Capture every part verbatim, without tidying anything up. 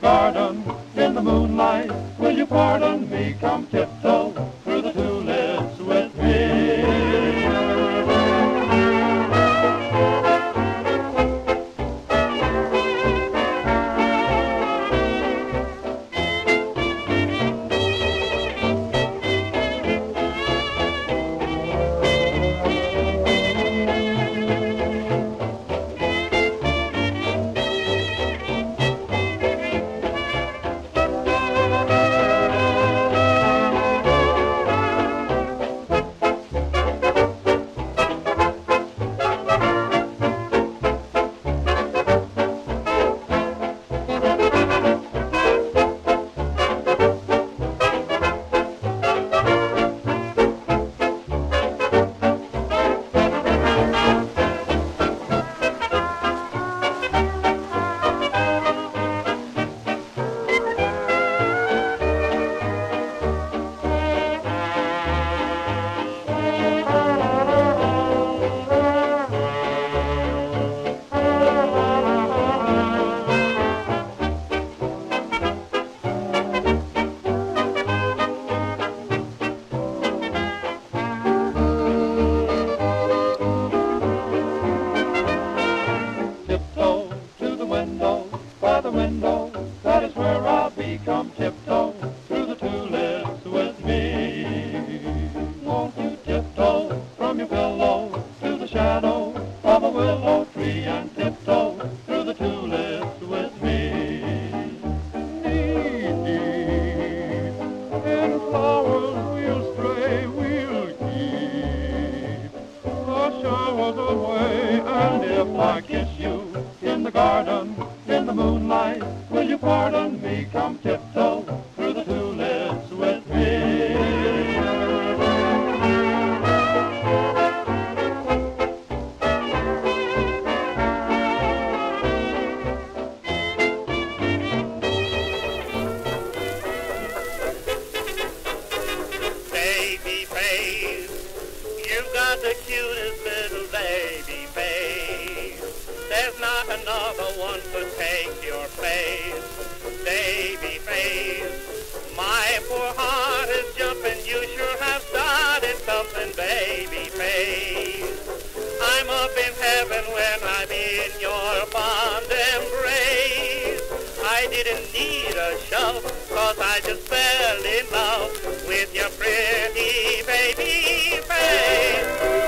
garden, in the moonlight, will you pardon me? Come tiptoe through the tulips with me. By the window, that is where I'll be. Come tiptoe through the tulips with me. Won't you tiptoe from your pillow to the shadow of a willow tree and tiptoe through the tulips with me? Knee-deep in flowers we'll stray, we'll keep the showers away, and if I kiss you in the garden, in the moonlight, will you pardon me? Come tiptoe through the tulips with me. Baby face, you've got the cutest little baby face. There's not another one to take your place. Baby face, my poor heart is jumping. You sure have started something, baby face. I'm up in heaven when I'm in your fond embrace. I didn't need a shove, cause I just fell in love with your pretty baby face.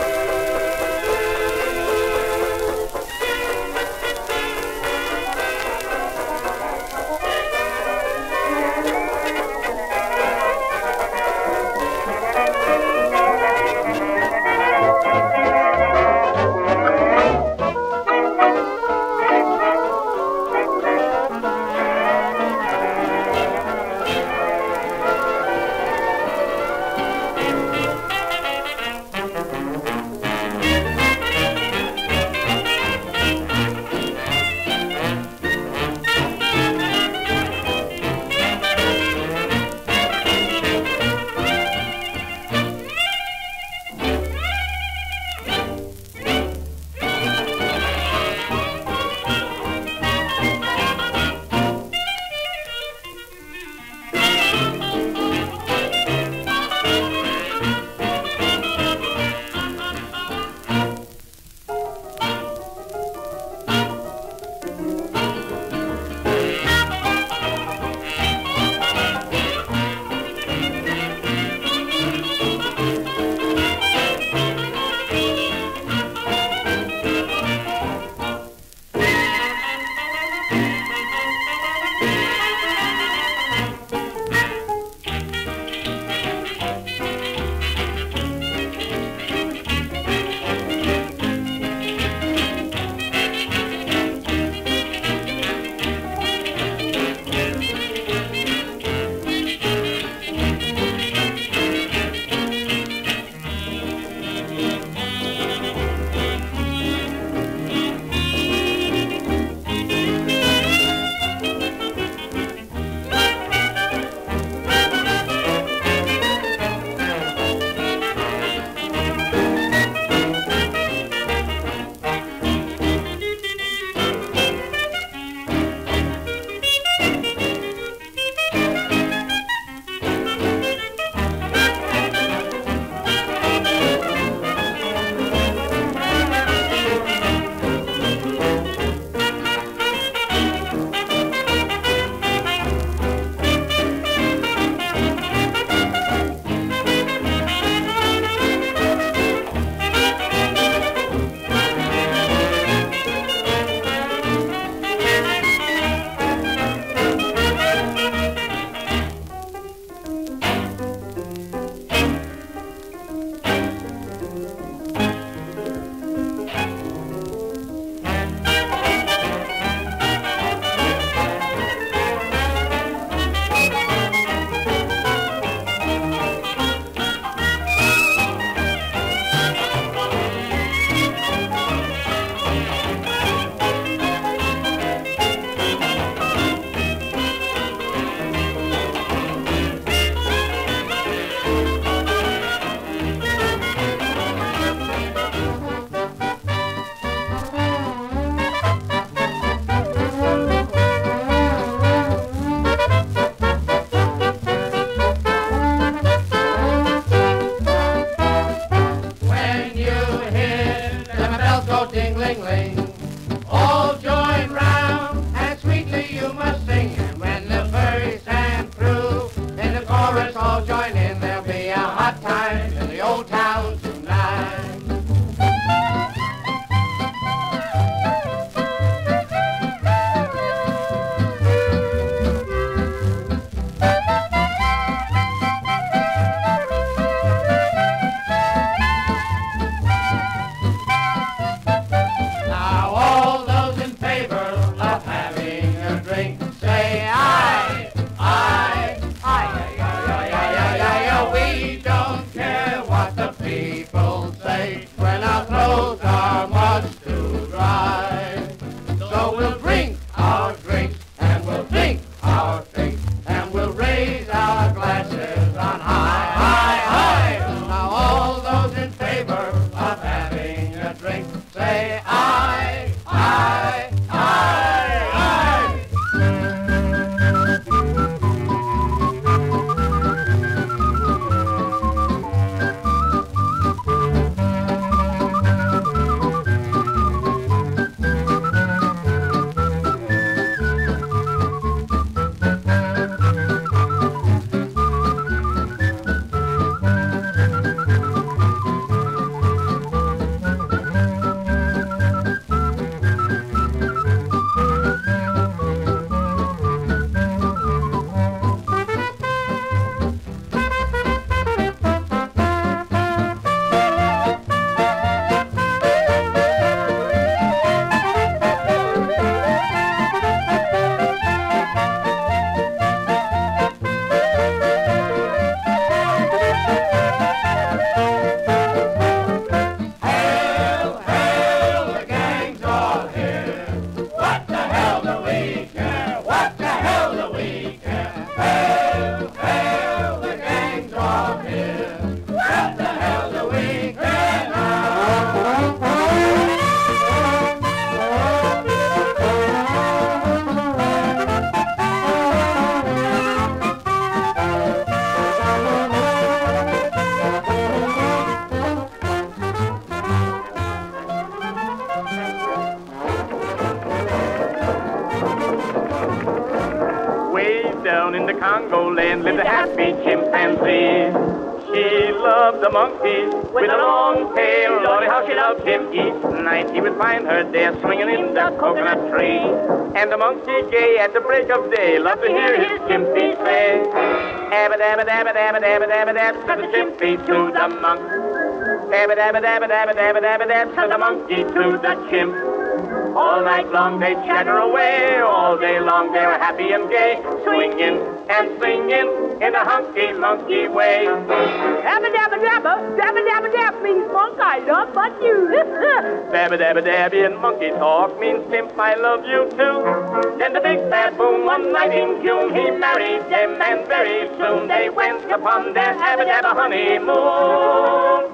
way down in the Congo land lived a happy chimpanzee. She loved the monkey with a long tail. Lordy, how she loved him. Each night he would find her there swinging in the coconut tree. And the monkey gay at the break of day loved to hear his chimpy say, abba dabba dabba dabba dabba dabba dabba, said the chimpy to the monk. Dabba dabba dabba dabba dabba dabba dabba, said the monkey to the chimp. All night long they chatter away, all day long they were happy and gay, swinging and singing in a hunky-monkey way. Dabba dabba dabba, dabba dabba dabba means monk, I love but you. Dabba dabba dabba in monkey talk means chimp, I love you too. Then the big baboon one night in June, he married them, and very soon they went upon their dabba dabba honeymoon.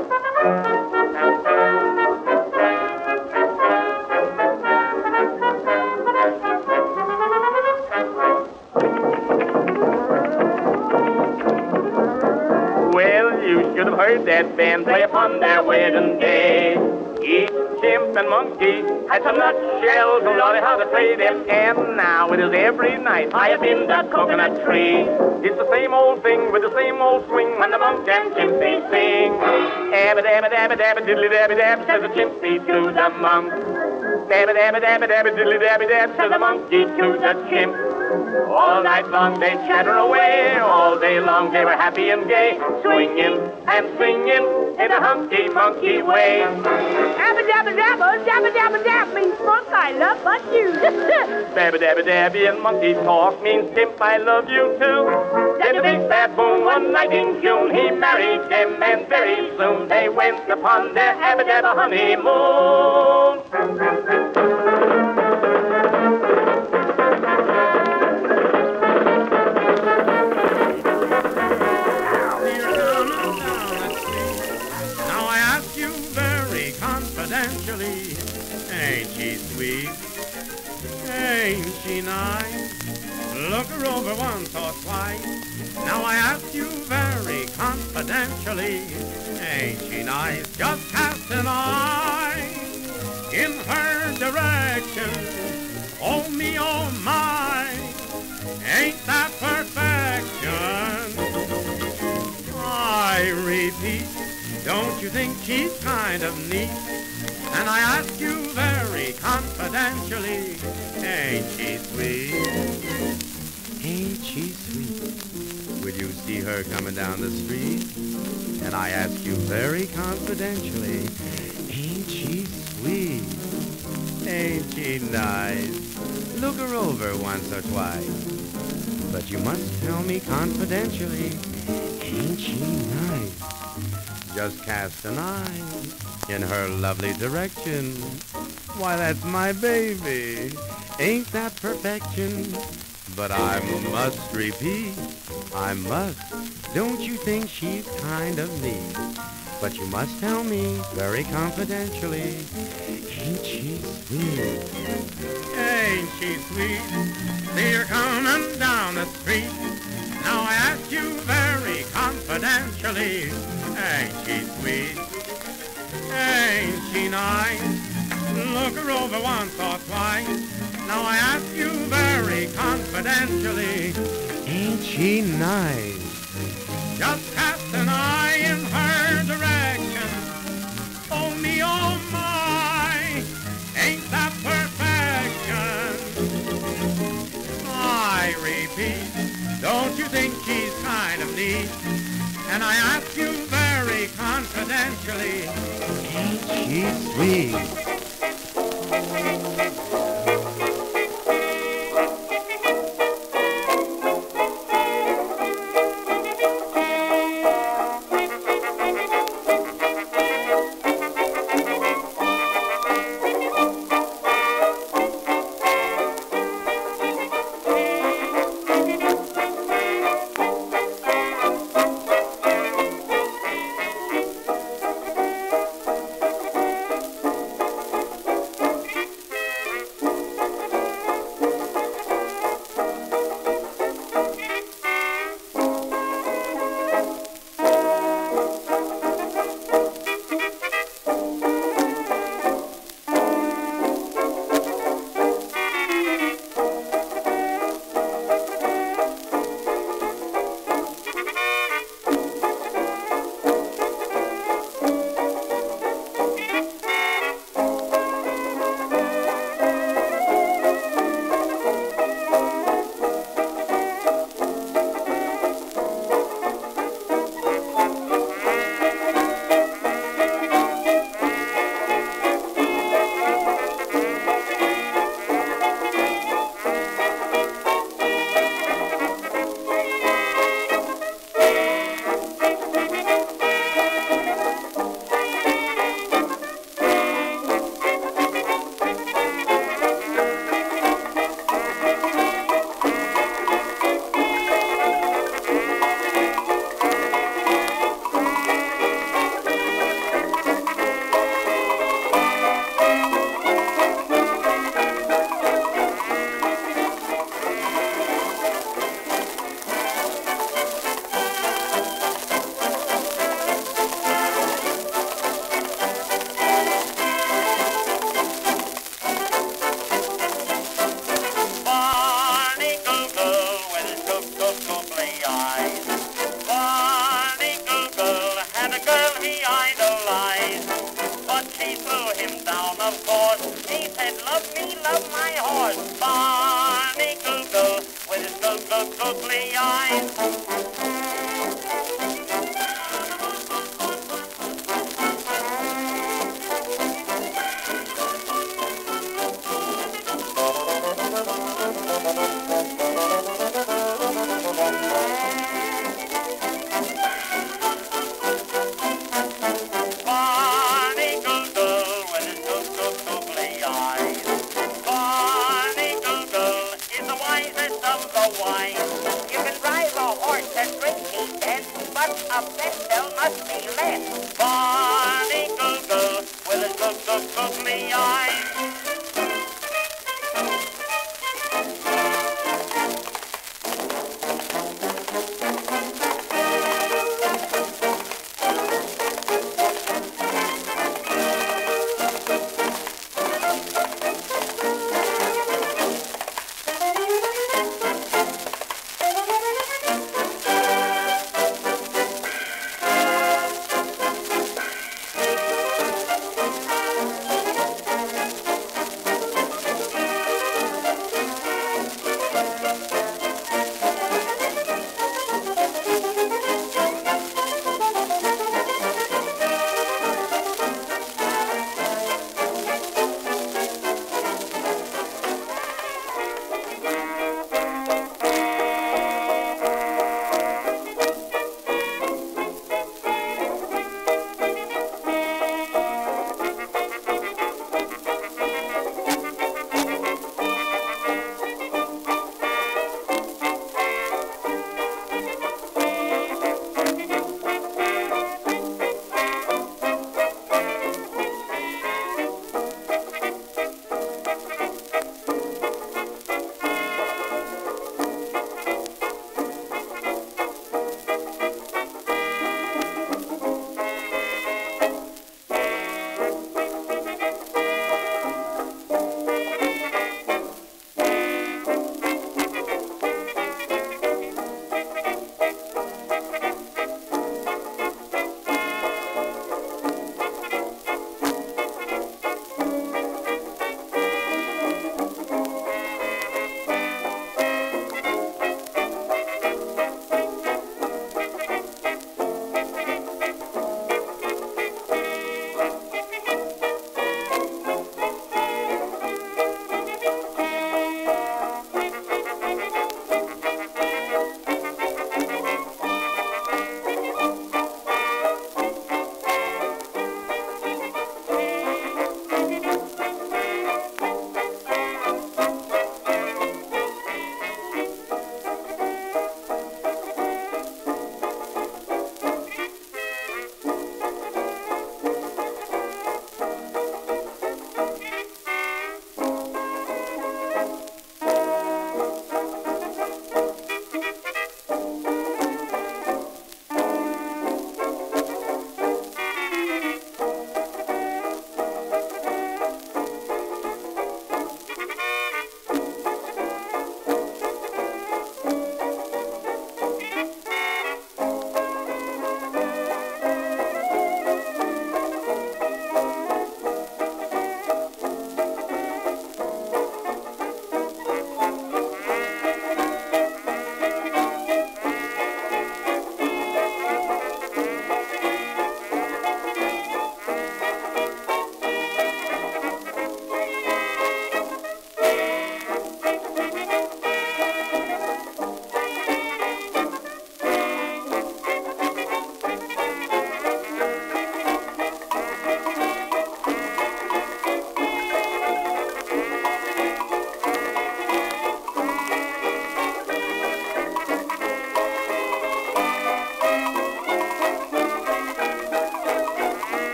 Should have heard that band play upon their wedding day. Each chimp and monkey had some nutshells, and Lordy, how to play them. And now it is every night high up in the coconut tree. It's the same old thing with the same old swing when the monk and chimpy sing. Abba dabba dabba dabba diddly dabba dab, says the chimpy to the monk. Dabba dabba dabba dabba diddly dabba dab, says the monkey to the chimp. All night long they chatter away, all day long they were happy and gay, swinging and singing in a hunky-monkey way. Dabba dabba dabba, dabba dabba dabba means monk, I love but you. Dabba dabba dabba in monkey talk means chimp, I love you too. Then the big baboon one night in June, he married them, and very soon they went upon their dabba dabba honeymoon. Ain't she sweet? Ain't she nice? Look her over once or twice. Now I ask you very confidentially, ain't she nice? Just cast an eye in her direction. Oh me, oh my, ain't that perfection? I repeat, don't you think she's kind of neat? And I ask you very confidentially, ain't she sweet? Ain't she sweet? Will you see her coming down the street? And I ask you very confidentially, ain't she sweet? Ain't she nice? Look her over once or twice. But you must tell me confidentially, ain't she nice? Just cast an eye in her lovely direction. Why, that's my baby. Ain't that perfection? But I must repeat, I must. Don't you think she's kind of neat? But you must tell me very confidentially, ain't she sweet? Ain't she sweet? See her coming down the street. Now I ask you very confidentially, ain't she sweet? Ain't she nice? Look her over once or twice. Now I ask you very confidentially, ain't she nice? Just cast an eye in her direction. Oh me, oh my, ain't that perfection? I repeat, don't you think she's kind of neat? And I ask you very confidentially, ain't she sweet? of course. He said, love me, love my horse. Barney Google with his googly eyes.